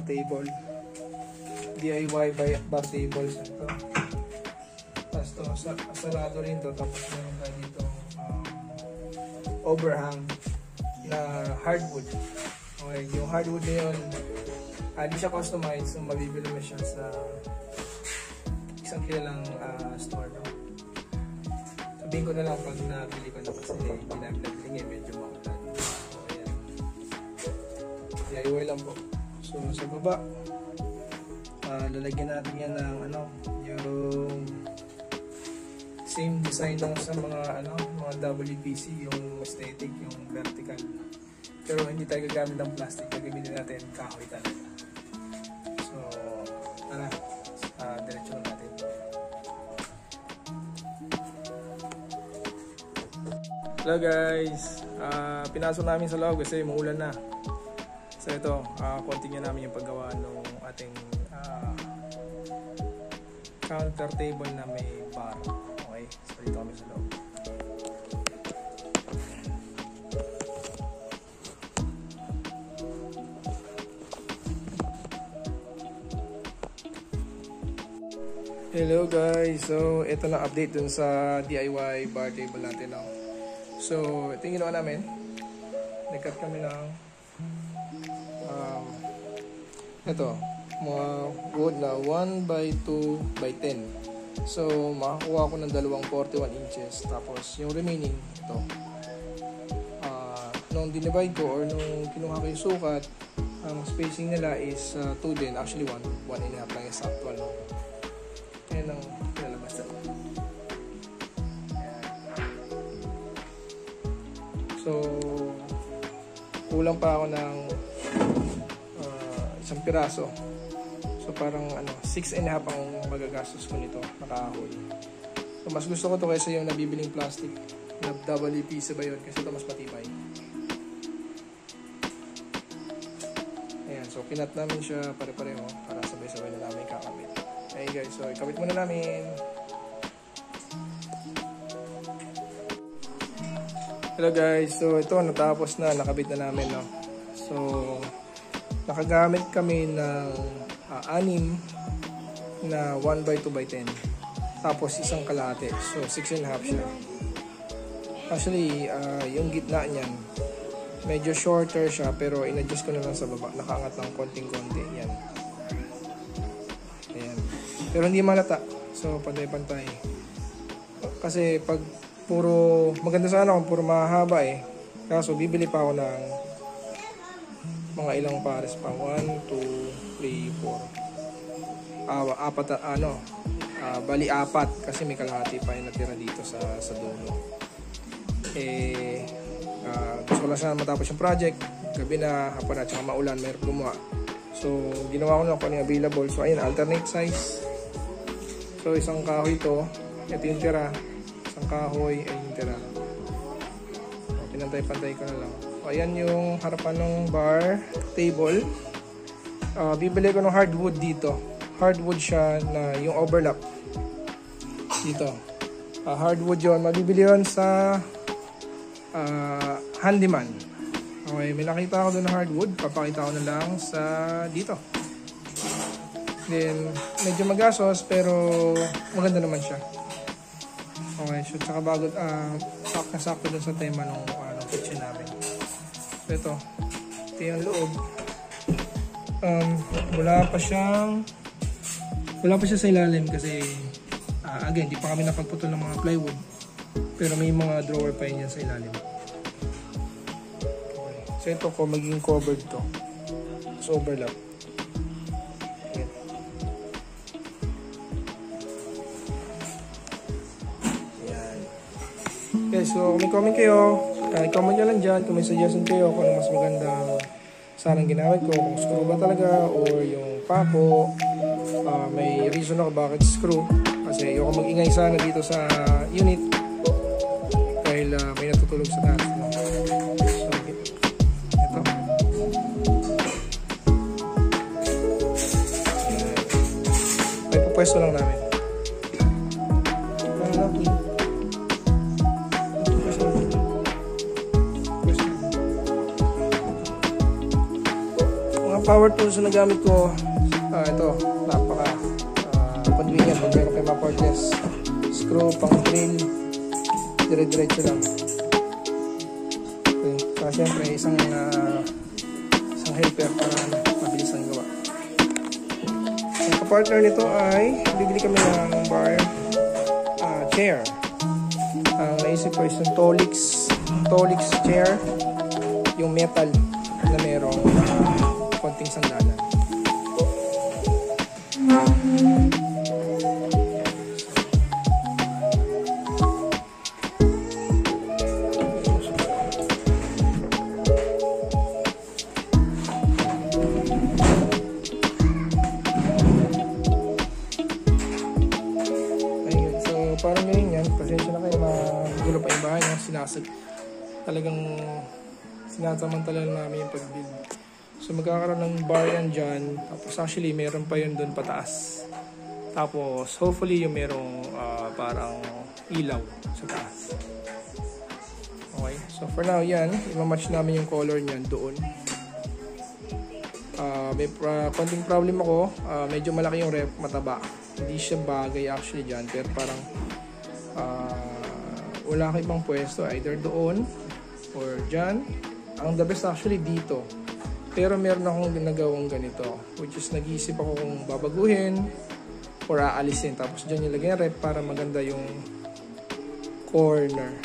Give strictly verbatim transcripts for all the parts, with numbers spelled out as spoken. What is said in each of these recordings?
table. D I Y bar tables. Ito. Tapos to, sarado rin to. Tapos meron tayo dito um, overhang na hardwood. Okay, yung hardwood na yun, hindi uh, siya customized. So mabibili mo siya sa isang kilalang uh, store. No? Sabihin ko na lang pag nabili ko na kasi hindi namin nabili ngayon, medyo makulan. So ayan. D I Y lang po. So sa baba, uh, lalagyan natin yan ng ano, yung same design lang sa mga ano, mga W P C, yung aesthetic, yung vertical. Pero hindi tayo gagamit ng plastic, gagamitin natin kahoy talaga. So, tara, uh, diretso na natin. Hello guys, uh, pinasok namin sa loob kasi maulan na. So ito, uh, continue namin yung paggawa ng ating uh, counter table na may bar. Okay, so dito kami sa loob. Hello guys, so ito na update dun sa D I Y bar table natin now. So ito yung ginawa namin, nag-cut kami ng um, ito, mga wood na one by two by ten. So makakuha ko ng dalawang forty-one inches, tapos yung remaining ito, uh, nung dinivide ko or nung kinuha ko yung sukat, ang spacing nila is uh, two din, actually one, one and a half lang is actual, no? Ayan ang pinalabas na. So, kulang pa ako ng uh, isang piraso. So, parang ano, six and a half ang magagastos ko nito, nakahoy. So, mas gusto ko to kaysa yung nabibiling plastic na W P C ba yun? Kasi ito mas matibay. Ayan, so kinat namin siya pare-pareho para sabay-sabay na namin kakabit. Hey guys, so ikabit muna namin. Hello guys, so ito natapos na, nakabit na namin, no. So nakagamit kami ng uh, anim na one by two by ten. Tapos isang kalahati. So six and a half siya. Actually, uh, yung gitna niyan medyo shorter siya, pero in-adjust ko na lang sa baba. Nakaangat ng konting-konti. Yan. Pero hindi malata. So, pantay-pantay. Kasi pag puro, maganda sana kung puro mahaba eh. Kaso, bibili pa ako ng mga ilang pares pa. one, two, three, four. Uh, apat, uh, ano, uh, bali apat. Kasi may kalahati pa yung natira dito sa, sa dulo. Eh, uh, gusto ko lang sana matapos yung project. Gabi na, hapon na, tsaka maulan, mayroon gumawa. So, ginawa ko na kung ano yung available. So, ayun, alternate size. So, isang kahoy ito. Ito yung tira. Isang kahoy ay yung tira. So, pinantay-pantay ko na lang. So, ayan yung harapan ng bar table. Uh, bibili ko ng hardwood dito. Hardwood siya na yung overlap. Dito. Uh, hardwood yun. Mabibili yun sa uh, handyman. Okay, may nakita ako doon ng hardwood. Papakita ko na lang sa dito. Then, medyo magasos pero maganda naman siya. Okay, so tsaka bago, uh, sakto na sakto dun sa tema ng uh, kitchen namin. So ito, ito yung loob. Um, wala pa siyang, wala pa siya sa ilalim kasi, uh, again, di pa kami napagputol ng mga plywood. Pero may mga drawer pa yun yan sa ilalim. Okay, so ito ko, magiging covered to. So overlap. Okay, so kung may comment kayo, uh, comment nyo lang dyan kung may suggestion kayo kung ano mas magandang sanang ginamit ko, kung screw ba talaga or yung pako. Uh, may reason ako bakit screw kasi ayoko mag-ingay sana dito sa unit dahil uh, may natutulog sa taas, no? So, okay. Ito may pupwesto lang namin. power tools na nagamit ko, uh, ito, napaka uh, convenient. Pag meron kayo mga cordless screw, pang drill, dire-diretso lang. Okay. So, syempre, isang uh, isang helper para mabilis ang gawa. Ang kapartner nito ay bibili kami ng bar uh, chair. Ang uh, naisip ko is yung Tolix Tolix chair, yung metal na merong uh, konting sanggalan. Parang ngayon yan, pasensya na kayo, magulo pa yung bahay niya, sinasag, talagang sinasamantala namin yung pag-build. So magkakaroon ng bar yan dyan, tapos actually meron pa yun doon pataas. Tapos hopefully yung merong uh, parang ilaw sa taas. Okay, so for now yan, imamatch namin yung color niyan doon. Uh, may uh, konting problem ako, uh, medyo malaki yung ref, mataba. Hindi siya bagay actually dyan, pero parang uh, wala ka ibang pwesto, either doon or dyan. Ang the best actually dito, pero meron akong ginagawang ganito, which is nag-iisip ako kung babaguhin or aalisin, tapos dyan yung lagyan rep para maganda yung corner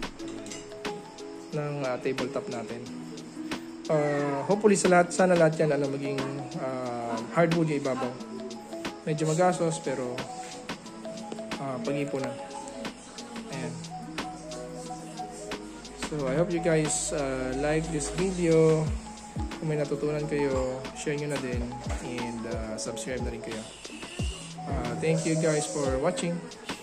ng uh, tabletop natin. Uh, hopefully sa lahat, sana lahat yan ano, maging uh, hardwood yung ibabaw. Medyo magastos pero uh, pag-ipunan. Ayan. So I hope you guys uh, like this video. Kung may natutunan kayo, share nyo na din and uh, subscribe na rin kayo. Uh, thank you guys for watching.